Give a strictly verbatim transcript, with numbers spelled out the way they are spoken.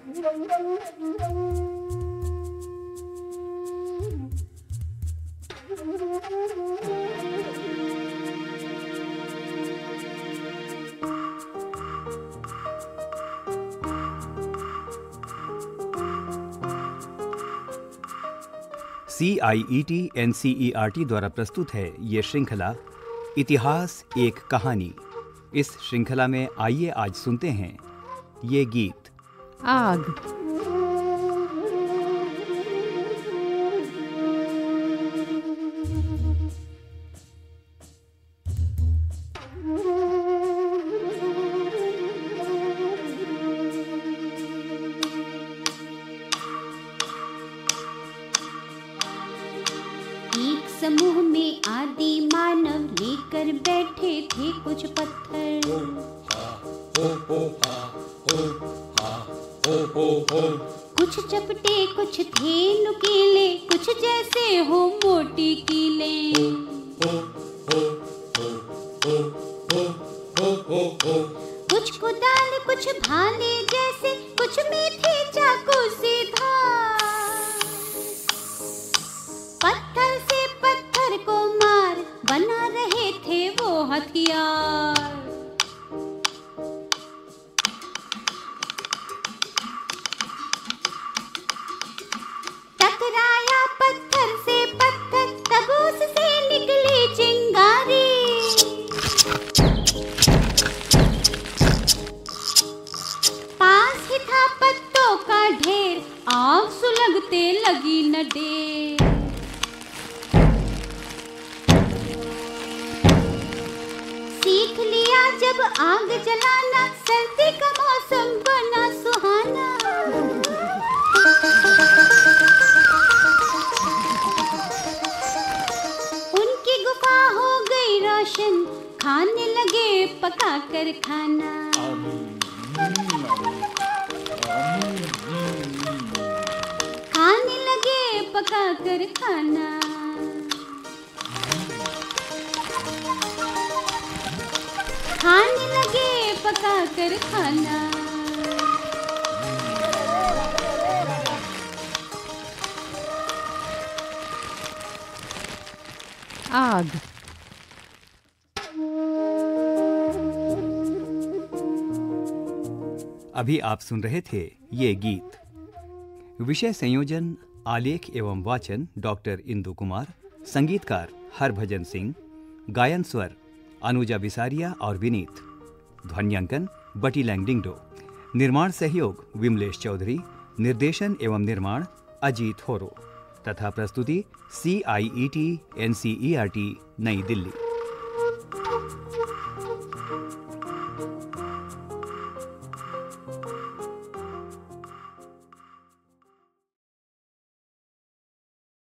C I E T N C E R T द्वारा प्रस्तुत है ये श्रृंखला इतिहास एक कहानी। इस श्रृंखला में आइए आज सुनते हैं ये गीत। आग। एक समूह में आदि मानव लेकर बैठे थे कुछ पत्थर। कुछ चपटे कुछ थे नुकीले, कुछ जैसे हो मोटी कीले। कुछ कुदाल कुछ भाले जैसे, कुछ में थे चाकू से धार। पत्थर से पत्थर को मार बना रहे थे वो हथियार। टकराया पत्थर से पत्थर, तब उससे निकली चिंगारी। पास ही था पत्तों का ढेर, आग सुलगते लगी न देर। सीख लिया जब आग जलाना, सर्दी का मौसम बना सुहाना। उनकी गुफा हो गई रोशन, खाने लगे पका कर खाना। खाने लगे पका कर खाना। खाने लगे पका कर खाना। आग। अभी आप सुन रहे थे ये गीत। विषय संयोजन, आलेख एवं वाचन डॉक्टर इंदु कुमार, संगीतकार हरभजन सिंह, गायन स्वर अनुजा बिसारिया और विनीत, ध्वन्यांकन बटी लैंगडिंगडो, निर्माण सहयोग विमलेश चौधरी, निर्देशन एवं निर्माण अजीत होरो तथा प्रस्तुति C I E T N C E R T New Delhi.